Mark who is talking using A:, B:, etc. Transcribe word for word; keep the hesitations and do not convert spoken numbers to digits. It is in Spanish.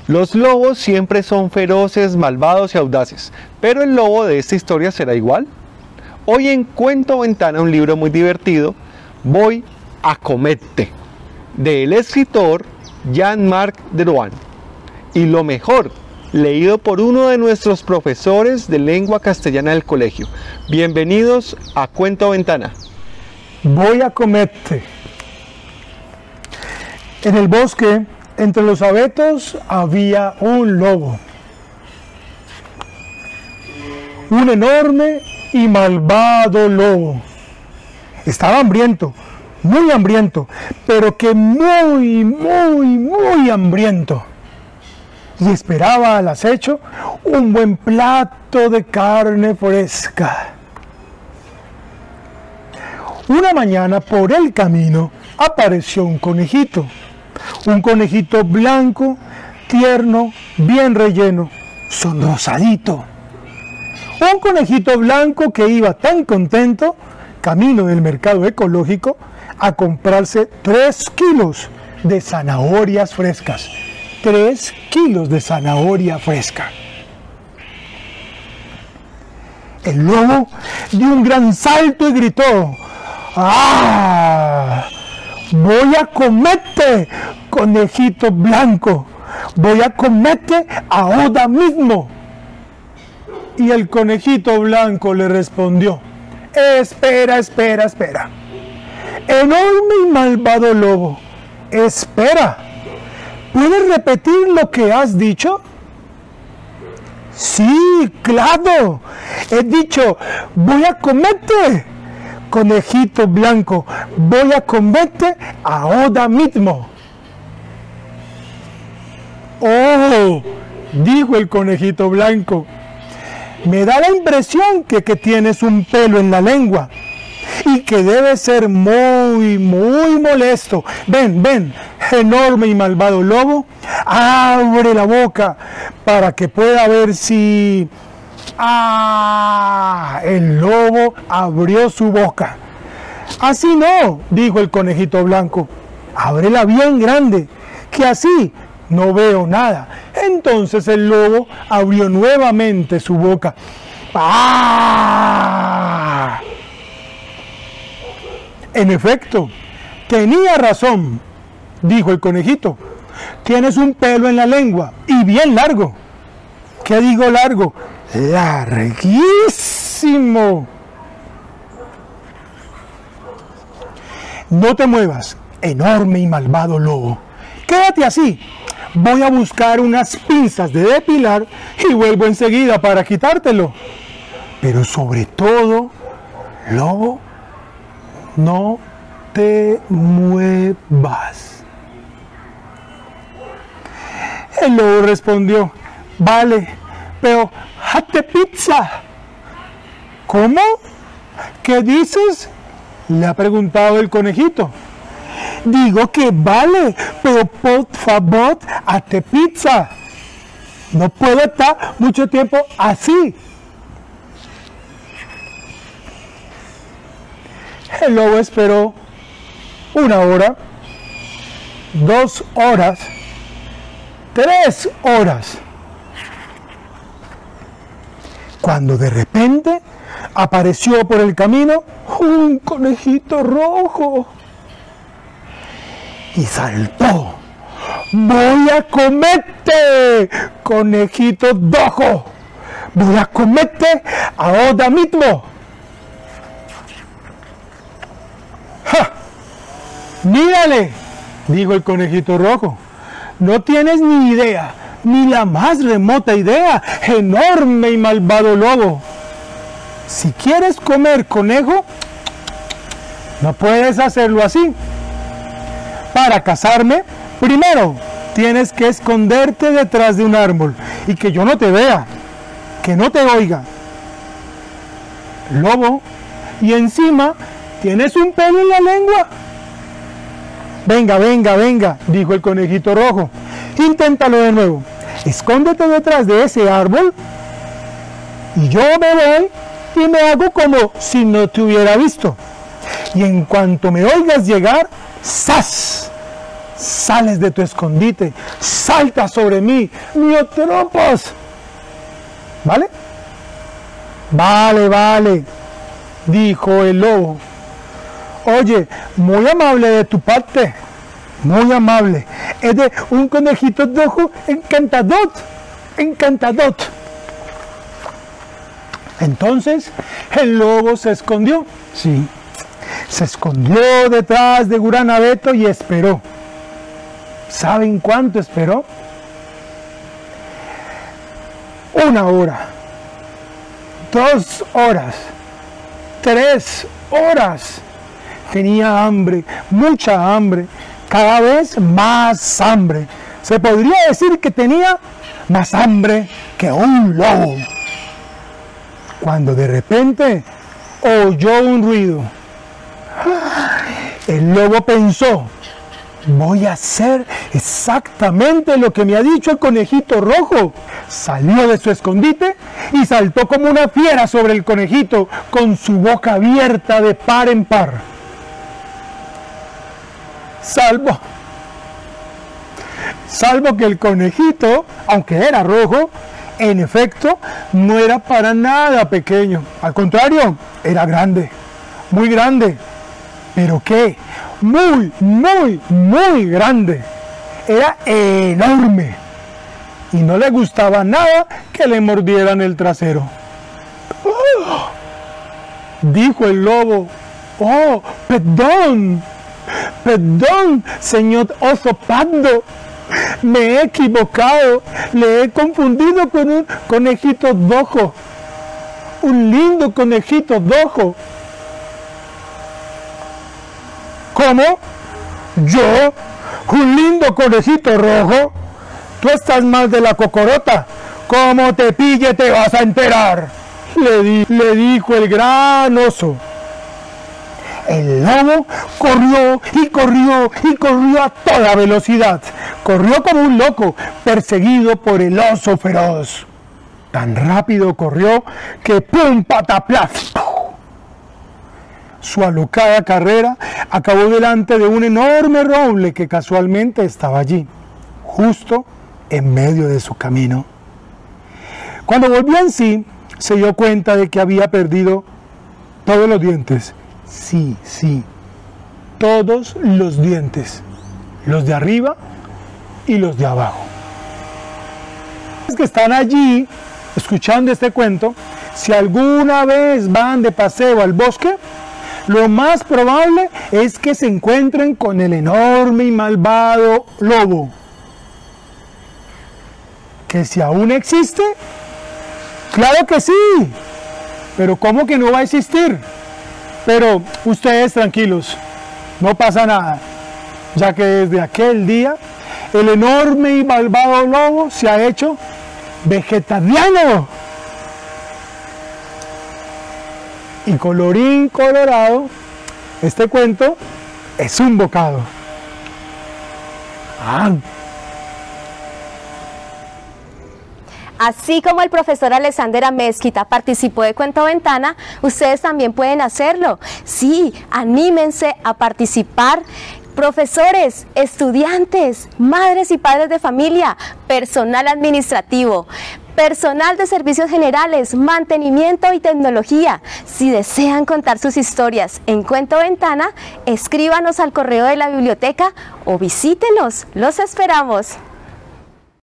A: Los lobos siempre son feroces, malvados y audaces, pero el lobo de esta historia será igual. Hoy en Cuento Ventana, un libro muy divertido, voy a comerte, del escritor Jean-Marc Derouan. Y lo mejor, leído por uno de nuestros profesores de lengua castellana del colegio. Bienvenidos a Cuento Ventana.
B: Voy a comerte. En el bosque, entre los abetos, había un lobo. Un enorme y malvado lobo. Estaba hambriento, muy hambriento, pero que muy, muy, muy hambriento. Y esperaba al acecho un buen plato de carne fresca. Una mañana por el camino apareció un conejito. Un conejito blanco, tierno, bien relleno, sonrosadito. Un conejito blanco que iba tan contento, camino del mercado ecológico, a comprarse tres kilos de zanahorias frescas. Tres kilos de zanahoria fresca. El lobo dio un gran salto y gritó: ¡ah! Voy a comerte, conejito blanco, voy a comerte ahora mismo. Y el conejito blanco le respondió: espera, espera, espera. Enorme y malvado lobo, espera. ¿Puedes repetir lo que has dicho? Sí, claro. He dicho: voy a comerte, conejito blanco, voy a comerte ahora mismo. Oh, dijo el conejito blanco, me da la impresión que, que tienes un pelo en la lengua y que debe ser muy, muy molesto. Ven, ven, enorme y malvado lobo, abre la boca para que pueda ver si... ¡Ah! El lobo abrió su boca. Así no, dijo el conejito blanco, ábrela bien grande, que así no veo nada. Entonces el lobo abrió nuevamente su boca. ¡Ah! En efecto, tenía razón, dijo el conejito. Tienes un pelo en la lengua y bien largo. ¿Qué digo largo? Larguísimo. No te muevas, enorme y malvado lobo. Quédate así. Voy a buscar unas pinzas de depilar y vuelvo enseguida para quitártelo. Pero sobre todo, lobo, no te muevas. El lobo respondió: vale, pero hazte pizza. ¿Cómo? ¿Qué dices?, le ha preguntado el conejito. Digo que vale, pero por favor, hazte pizza. No puedo estar mucho tiempo así. El lobo esperó una hora, dos horas, tres horas, cuando de repente apareció por el camino un conejito rojo y saltó. Voy a comerte, conejito rojo, voy a comerte ahora mismo. ¡Ja! Mírale, dijo el conejito rojo, no tienes ni idea, ni la más remota idea, enorme y malvado lobo. Si quieres comer conejo, no puedes hacerlo así. Para cazarme, primero tienes que esconderte detrás de un árbol y que yo no te vea, que no te oiga. Lobo, y encima tienes un pelo en la lengua. Venga, venga, venga, dijo el conejito rojo. Inténtalo de nuevo. Escóndete detrás de ese árbol y yo me voy y me hago como si no te hubiera visto. Y en cuanto me oigas llegar, ¡zas! sales de tu escondite, saltas sobre mí, me atrapas. ¿Vale? Vale, vale, dijo el lobo. Oye, muy amable de tu parte, muy amable. Es de un conejito rojo encantador, encantador. Entonces el lobo se escondió, sí, se escondió detrás de Guranabeto y esperó. ¿Saben cuánto esperó? Una hora, dos horas, tres horas. Tenía hambre, mucha hambre, cada vez más hambre. Se podría decir que tenía más hambre que un lobo. Cuando de repente oyó un ruido. El lobo pensó, voy a hacer exactamente lo que me ha dicho el conejito rojo. Salió de su escondite y saltó como una fiera sobre el conejito con su boca abierta de par en par. Salvo, salvo que el conejito, aunque era rojo, en efecto, no era para nada pequeño. Al contrario, era grande, muy grande. ¿Pero qué? Muy, muy, muy grande. Era enorme. Y no le gustaba nada que le mordieran el trasero. ¡Oh! Dijo el lobo. ¡Oh, perdón! Perdón, señor oso pardo. Me he equivocado. Le he confundido con un conejito rojo. Un lindo conejito rojo. ¿Cómo? ¿Yo? ¿Un lindo conejito rojo? Tú estás mal de la cocorota. Como te pille te vas a enterar. Le, di, le dijo el gran oso. El lobo corrió y corrió y corrió a toda velocidad. Corrió como un loco, perseguido por el oso feroz. Tan rápido corrió que ¡pum! ¡Pataplas! Su alocada carrera acabó delante de un enorme roble que casualmente estaba allí, justo en medio de su camino. Cuando volvió en sí, se dio cuenta de que había perdido todos los dientes. Sí, sí, todos los dientes, los de arriba y los de abajo. Los que están allí escuchando este cuento, si alguna vez van de paseo al bosque, lo más probable es que se encuentren con el enorme y malvado lobo. ¿Que si aún existe? ¡Claro que sí! Pero ¿cómo que no va a existir? Pero ustedes tranquilos, no pasa nada, ya que desde aquel día el enorme y malvado lobo se ha hecho vegetariano. Y colorín colorado, este cuento es un bocado. Ah.
C: Así como el profesor Alexander Amezquita participó de Cuento Ventana, ustedes también pueden hacerlo. Sí, anímense a participar. Profesores, estudiantes, madres y padres de familia, personal administrativo, personal de servicios generales, mantenimiento y tecnología. Si desean contar sus historias en Cuento Ventana, escríbanos al correo de la biblioteca o visítenos. Los esperamos.